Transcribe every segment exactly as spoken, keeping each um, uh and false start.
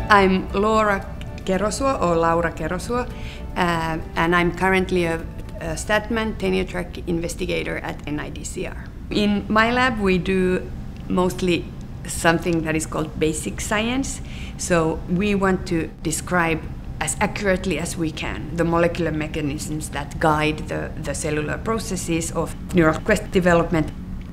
I'm Laura Kerosuo, or Laura Kerosuo, uh, and I'm currently a, a Stadtman tenure track investigator at N I D C R. In my lab, we do mostly something that is called basic science. So we want to describe as accurately as we can the molecular mechanisms that guide the, the cellular processes of neural crest development.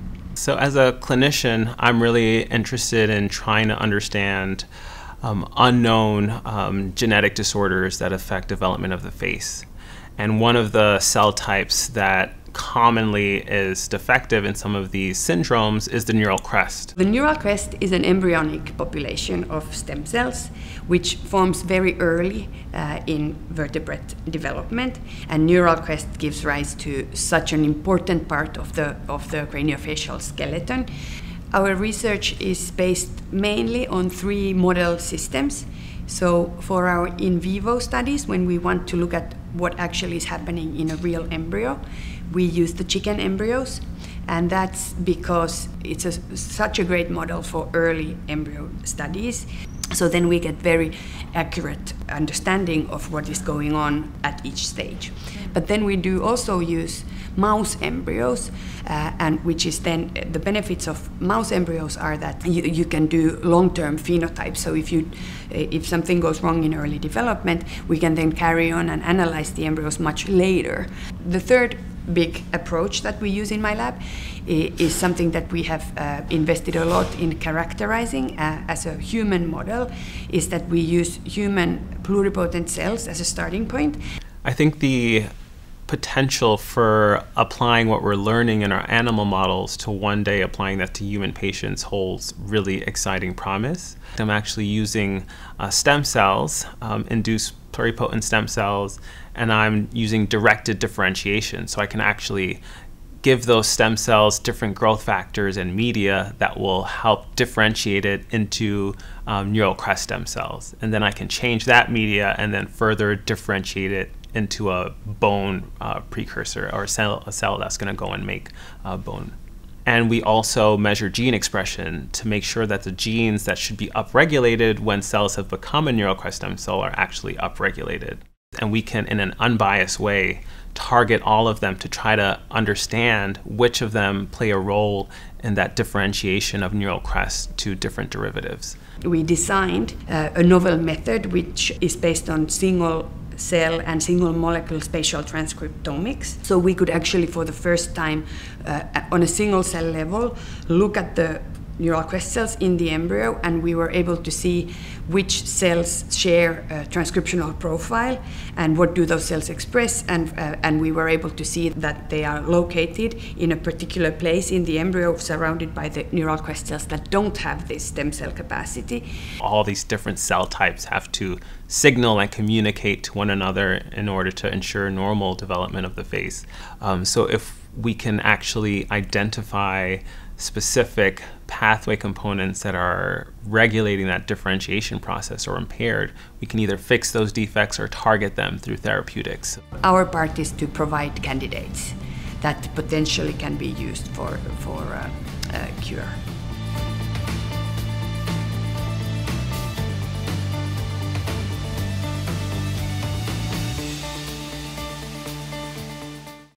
So as a clinician, I'm really interested in trying to understand um, unknown um, genetic disorders that affect development of the face. And one of the cell types that commonly is defective in some of these syndromes is the neural crest. The neural crest is an embryonic population of stem cells which forms very early uh, in vertebrate development, and neural crest gives rise to such an important part of the, of the craniofacial skeleton. Our research is based mainly on three model systems. So for our in vivo studies, when we want to look at what actually is happening in a real embryo, we use the chicken embryos, and that's because it's a, such a great model for early embryo studies. So then we get very accurate understanding of what is going on at each stage. But then we do also use mouse embryos, uh, and which is then the benefits of mouse embryos are that you, you can do long-term phenotypes. So if you if something goes wrong in early development, we can then carry on and analyze the embryos much later. The third big approach that we use in my lab is something that we have uh, invested a lot in characterizing uh, as a human model, is that we use human pluripotent cells as a starting point. I think the potential for applying what we're learning in our animal models to one day applying that to human patients holds really exciting promise. I'm actually using uh, stem cells, um, induced pluripotent stem cells, and I'm using directed differentiation, so I can actually give those stem cells different growth factors and media that will help differentiate it into um, neural crest stem cells. And then I can change that media and then further differentiate it into a bone uh, precursor, or a cell, a cell that's going to go and make uh, bone. And we also measure gene expression to make sure that the genes that should be upregulated when cells have become a neural crest stem cell are actually upregulated. And we can, in an unbiased way, target all of them to try to understand which of them play a role in that differentiation of neural crest to different derivatives. We designed uh, a novel method which is based on single cell and single molecule spatial transcriptomics. So we could actually, for the first time, uh, on a single cell level, look at the neural crest cells in the embryo, and we were able to see which cells share a transcriptional profile and what do those cells express, and, uh, and we were able to see that they are located in a particular place in the embryo surrounded by the neural crest cells that don't have this stem cell capacity. All these different cell types have to signal and communicate to one another in order to ensure normal development of the face. Um, so if we can actually identify specific pathway components that are regulating that differentiation process or impaired, we can either fix those defects or target them through therapeutics. Our part is to provide candidates that potentially can be used for, for uh, uh, cure.